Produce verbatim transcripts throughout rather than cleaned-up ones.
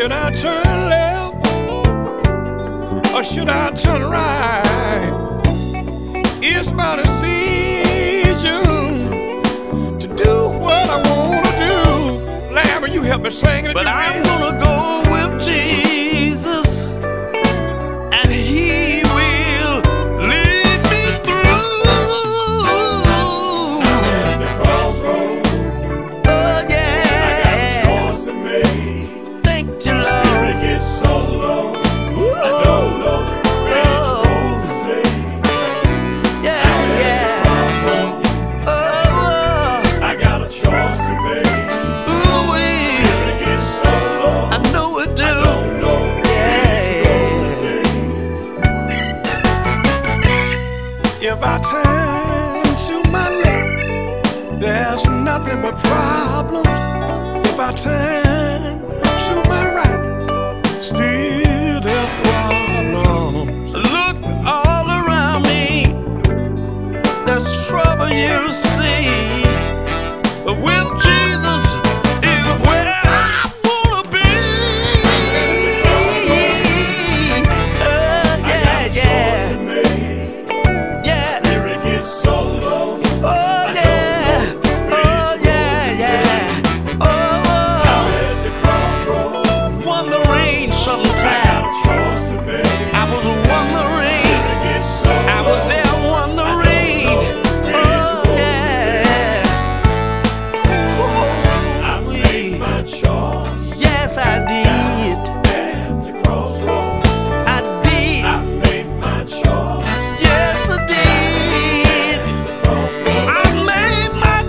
Should I turn left or should I turn right? It's my decision to do what I want to do. Lambert, you help me sing it. But I'm gonna go with Jesus, and He will lead me through. I'm at the crossroads. Oh yeah, I got a choice to make. thank you, Lord. Spirit gets so low, I don't know where it's going to take. Yeah, yeah. Oh, I got a choice to make. ooh wee. Spirit gets so low, I know it do. I don't know where it's going to take. If I turn to my left, there's nothing but problems. If I turn to my right, still there's problems. Look all around me, there's trouble you see, but with Jesus is where I wanna be. Oh, yeah, yeah, yeah. Spirit gets so low, Oh yeah, oh yeah, yeah. Oh, I'm at the crossroads. won the rain I sometime. got a choice to make. I was wondering, Spirit gets so I was low, there wondering. Oh yeah. I made my choice. Yes, I did. At the crossroads, I did. I made my choice. Yes, I did. Crossroads, I made my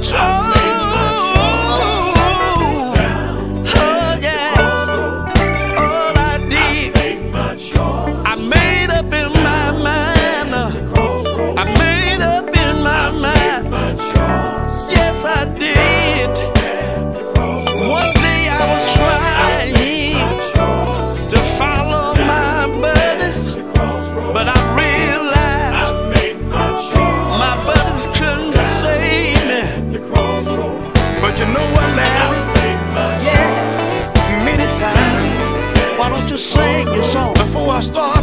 choice. Oh yeah. crossroads, All I did, made my choice. I made up in my mind. Crossroads, I made up in my mind. my choice. Yes, I did. At the crossroads, One day I was trying choice. to follow my buddies, The crossroads, but I realized I made my choice. my buddies couldn't save me. The crossroads, But you know what, Larry? made my choice. Many times Why don't you sing your song? before I start